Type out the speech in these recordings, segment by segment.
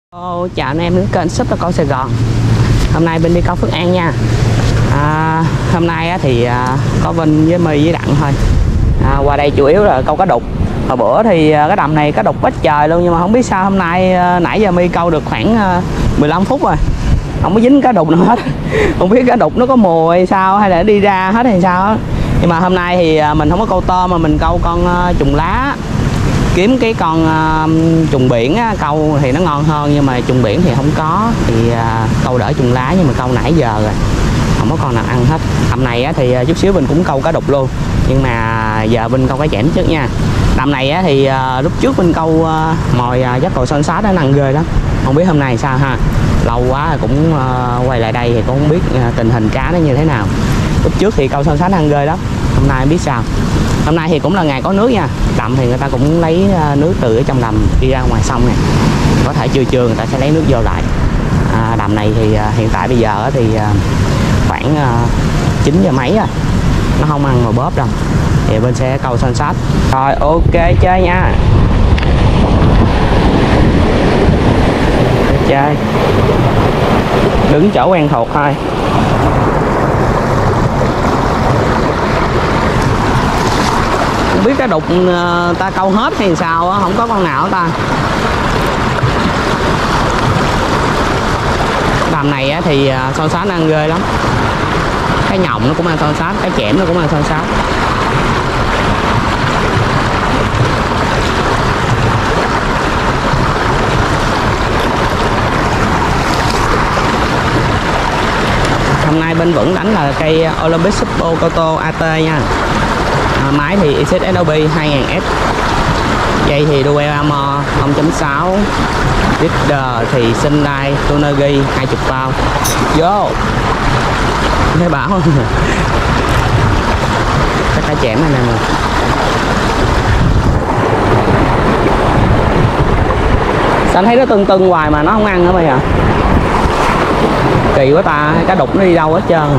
Chào anh em đến kênh Shop Câu Sài Gòn. Hôm nay Vinh đi câu Phước An nha. Hôm nay thì có Vinh với My với Đặng thôi. Qua đây chủ yếu là câu cá đục. Hồi bữa thì cái đầm này cá đục quá trời luôn, nhưng mà không biết sao hôm nay nãy giờ My câu được khoảng 15 phút rồi, không có dính cá đục nào hết. Không biết cá đục nó có mùa hay sao, hay là đi ra hết hay sao. Nhưng mà hôm nay thì mình không có câu tôm mà mình câu con trùng lá. Kiếm cái con trùng biển á, câu thì nó ngon hơn, nhưng mà trùng biển thì không có, thì câu đỡ trùng lá, nhưng mà câu nãy giờ rồi không có con nào ăn hết. Đầm này á, thì chút xíu mình cũng câu cá đục luôn, nhưng mà giờ mình câu cá chẽm trước nha. Đầm này á, thì lúc trước mình câu mồi dắt cầu son sát nó ăn ghê lắm, không biết hôm nay sao ha. Lâu quá cũng quay lại đây thì cũng không biết tình hình cá nó như thế nào. Lúc trước thì câu son sát ăn ghê lắm, hôm nay không biết sao. Hôm nay thì cũng là ngày có nước nha. Đầm thì người ta cũng lấy nước từ ở trong đầm đi ra ngoài sông này. Có thể trưa người ta sẽ lấy nước vô lại. Đầm này thì hiện tại bây giờ thì khoảng 9 giờ mấy rồi, nó không ăn mà bóp đâu. Thì bên sẽ câu son sát. Rồi ok chơi nha. Chơi đứng chỗ quen thuộc thôi. Không biết cá đục ta câu hết hay sao á, không có con nào ta. Đầm này á, thì son sát ăn ghê lắm. Cái nhộng nó cũng ăn son sát, cái chẽm nó cũng ăn son sát. Hôm nay bên vẫn đánh là cây Olympic Super Koto AT nha. Máy thì XSLB 2000S, dây thì Dual Armor 0.6, leader thì Sendai Tonergy 20 bao. Vô thấy bảo không? Cái cá chẽm này nè. Sao thấy nó tưng hoài mà nó không ăn nữa bây giờ. Kỳ quá ta, cá đục nó đi đâu hết trơn.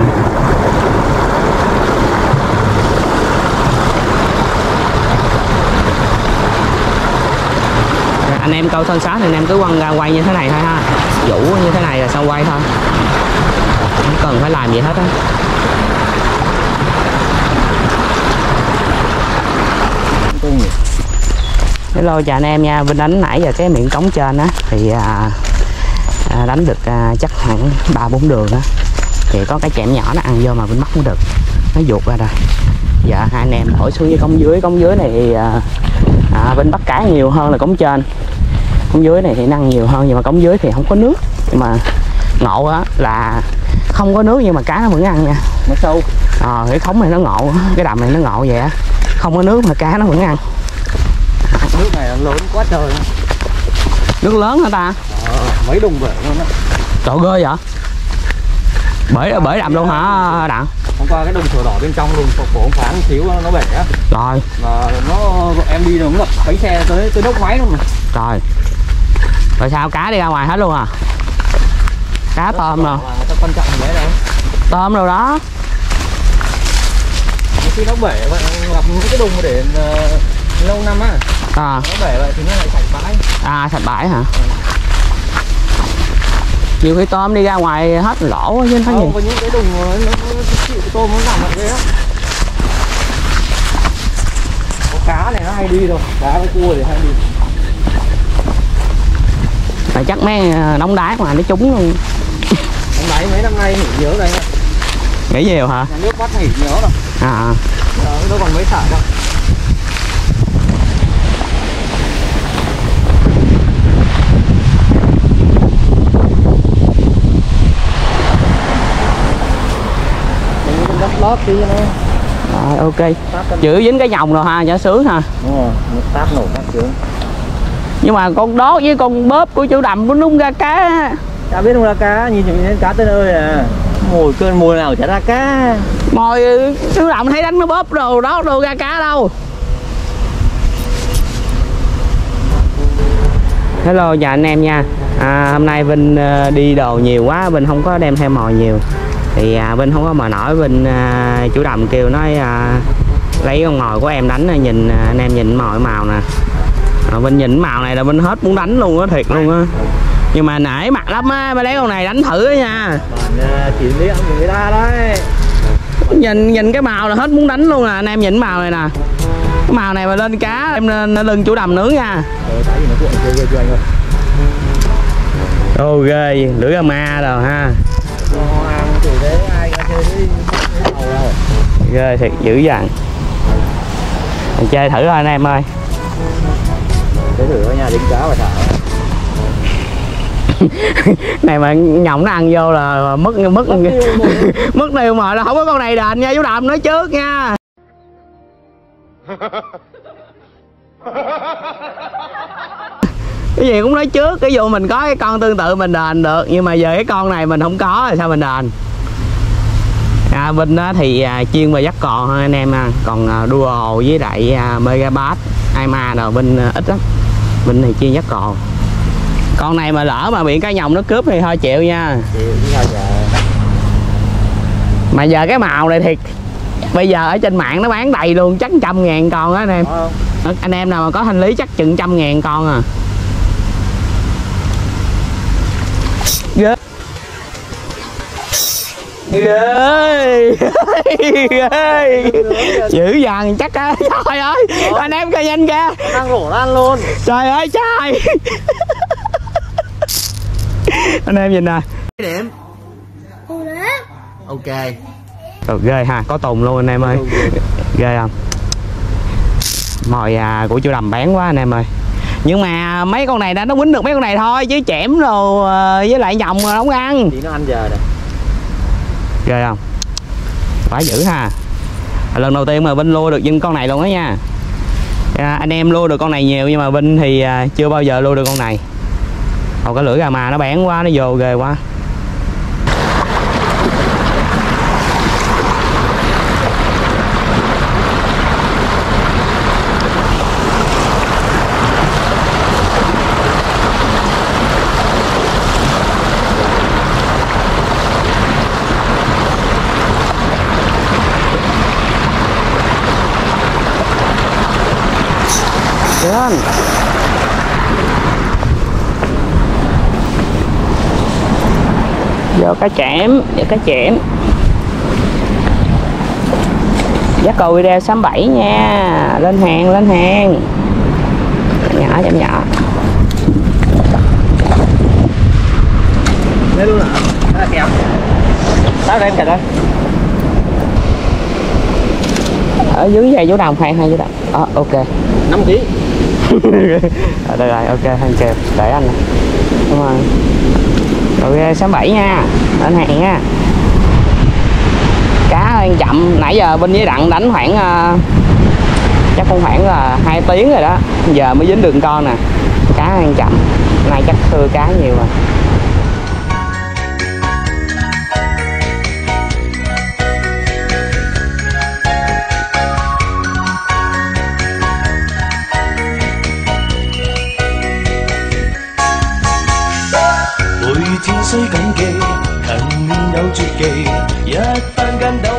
Anh em câu son sát thì anh em cứ quăng ra quay như thế này thôi ha, vũ như thế này là xong quay thôi, không cần phải làm gì hết á. Hello chào anh em nha. Vinh đánh nãy giờ cái miệng cống trên á thì đánh được chắc hẳn 3-4 đường á, thì có cái chẽm nhỏ nó ăn vô mà Vinh bắt cũng được, nó vuột ra rồi. Giờ hai anh em thổi xuống với cống dưới này thì Vinh bắt cá nhiều hơn là cống trên. Cống dưới này thì năng nhiều hơn, nhưng mà cống dưới thì không có nước. Nhưng mà ngộ á là không có nước nhưng mà cá nó vẫn ăn nha. Nó sâu. Cái khống này nó ngộ, cái đầm này nó ngộ vậy á, không có nước mà cá nó vẫn ăn. Nước này lớn quá trời. Nước lớn hả ta? Mấy đồng bể luôn á. Trời ghê vậy. Bể đầm luôn hả Đặng? Hôm qua cái đồng sổ đỏ bên trong luôn, phổ ông phán xíu nó bể á. Rồi. Mà nó em đi nó ngập bánh xe tới đốc máy luôn mà. Trời. Rồi sao cá đi ra ngoài hết luôn à? Cá tôm rồi. Quan trọng gì đấy đâu. Tôm đâu đó. Khi nó bể vậy ngập cái đồng để lâu năm á. Nó bể vậy thì nó lại sạch bãi. Sạch bãi hả? Nhiều khi tôm đi ra ngoài hết lỗ chứ không có gì. Có những cái đùng nó chịu cái tôm nó nằm lại đấy á. Có cá này nó hay đi rồi, cá với cua thì hay đi. Tại chắc mấy đóng đáy mà nó trúng luôn. Đóng đáy mấy năm nay nghỉ nhớ đây á. Nghỉ nhiều hả? Nhà nước bắt nghỉ nhớ rồi. Nó còn mấy thả đâu. Lót tí cho nó. Ok. Giữ dính cái nhồng rồi ha, cho sướng ha. Đúng rồi, nó táp nổ táp sướng. Nhưng mà con đó với con bóp của chủ đầm nó nung ra cá. Chả biết không ra cá, nhìn thấy cá tên ơi à. Mùi nào chả ra cá. Mồi chủ đầm thấy đánh nó bóp đồ đó đâu ra cá đâu. Hello chào anh em nha. Hôm nay Vinh đi đồ nhiều quá, Vinh không có đem theo mồi nhiều. Thì Vinh không có mồi nổi, Vinh chủ đầm kêu nói lấy con mồi của em đánh, nhìn anh em nhìn mồi màu nè. Vinh nhìn màu này là Vinh hết muốn đánh luôn á, thiệt luôn á. Nhưng mà nể mặt lắm á, mới lấy con này đánh thử á nha. Bạn chỉ lý của người ta đấy. Nhìn cái màu là hết muốn đánh luôn nè, anh em nhìn màu này nè. Cái màu này mà lên cá em lên lưng chủ đầm nướng nha. Cái gì nó cuộn ghê chưa anh ơi. Ô ghê, lưỡi gà ma rồi ha. Chủ thế ai chơi cái đâu. Ghê thiệt dữ dằn. Mình chơi thử thôi anh em ơi. Chơi thử ở nhà dính cá và thả. Này mà nhộng nó ăn vô là mất mất điều mà là không có con này đền nha, chú Đầm nói trước nha. Cái gì cũng nói trước, cái vụ mình có cái con tương tự mình đền được, nhưng mà giờ cái con này mình không có thì sao mình đền. Vinh thì chuyên về dắt cò thôi anh em, còn đua hồ với lại Megabass, Aima rồi Vinh ít lắm. Vinh thì chuyên dắt cò. Con này mà lỡ mà bị cái nhồng nó cướp thì thôi chịu nha. Mà giờ cái màu này thiệt, bây giờ ở trên mạng nó bán đầy luôn, chắc 100.000 con á anh em. Anh em nào mà có hành lý chắc chừng 100.000 con à. Ghê ghê ghê dữ dằn chắc á. Trời ơi anh em coi nhanh kìa, Đang rổ lan luôn. trời ơi trời. Anh em nhìn nè. Cái điểm. Ok. Rồi, ghê ha, có tùng luôn anh em ơi. Ghê không? Mồi của chú Đầm bán quá anh em ơi. Nhưng mà mấy con này nó quýnh được mấy con này thôi, chứ chẻm rồi với lại nhồng rồi không ăn. Tí nó ăn giờ này. Ghê không? Quá dữ ha. Lần đầu tiên mà Vinh lua được con này luôn đó nha. Anh em lua được con này nhiều nhưng mà Vinh thì chưa bao giờ lua được con này. Còn cái lưỡi gà mà nó bén quá, nó vô ghê quá. Lên. Vô cá chẽm, vô cá chẽm. Giá cầu video 67 nha. Lên hàng, lên hàng. Nhỏ chậm nhỏ. Đây luôn hả? Đó là kèo. Sao em kìa đây. Ở dưới dây chú Đồng khoan hai chú Đồng. Ok. 5 kg. Đây rồi, ok hàng kèm để anh. Đúng rồi. Ok 67 nha. Lên hàng nha. Cá ăn chậm, nãy giờ bên với Đặng đánh khoảng chắc cũng khoảng là 2 tiếng rồi đó, giờ mới dính được con nè. Cá ăn chậm, nay chắc thưa cá nhiều rồi. 每天需謹記，勤勉有絕技，一番間鬥。